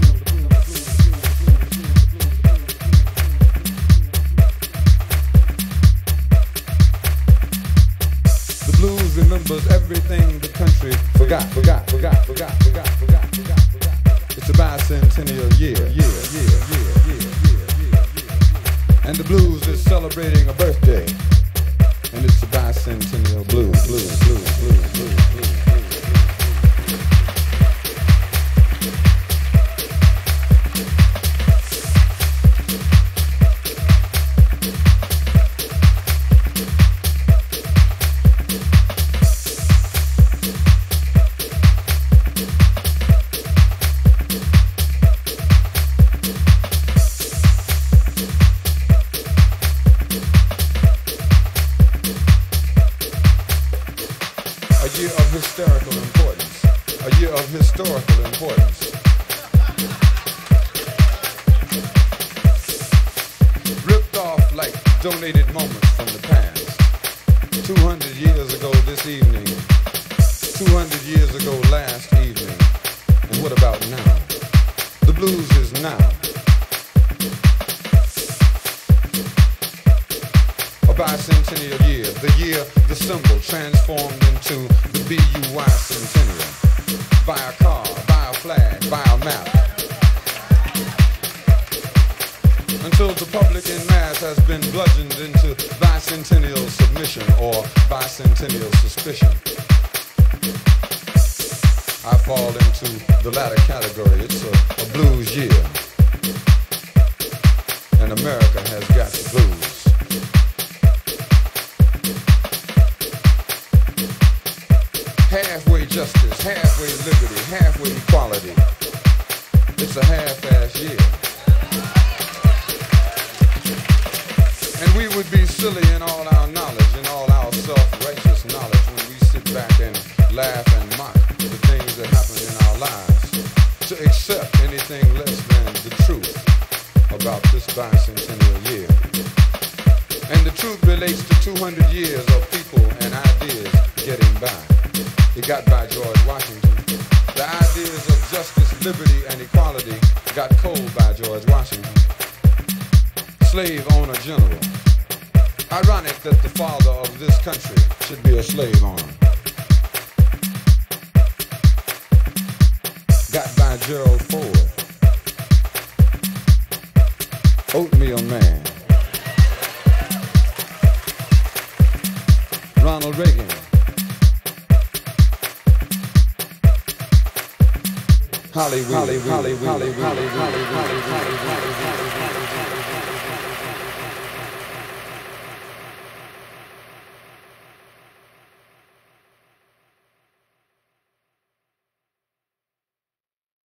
The blues remembers everything the country forgot. It's a bicentennial year. And the blues is celebrating a birthday. And it's a bicentennial blues. A year of historical importance. Ripped off like donated moments from the past. 200 years ago this evening. 200 years ago last evening. And what about now? The blues is now. bicentennial year, the year the symbol transformed into the BUY centennial. By a car, by a flag, by a map. Until the public in mass has been bludgeoned into bicentennial submission or bicentennial suspicion. I fall into the latter category. It's a blues year. And America has got the blues. Halfway justice, halfway liberty, halfway equality. It's a half-ass year. And we would be silly in all our knowledge, in all our self-righteous knowledge, when we sit back and laugh and mock the things that happen in our lives, to accept anything less than the truth about this bicentennial year. And the truth relates to 200 years of people and ideas getting by. It got by George Washington. The ideas of justice, liberty, and equality got cold by George Washington. Slave owner general. Ironic that the father of this country should be a slave owner. Got by Gerald Ford. Oatmeal Man. Ronald Reagan. Hollywood.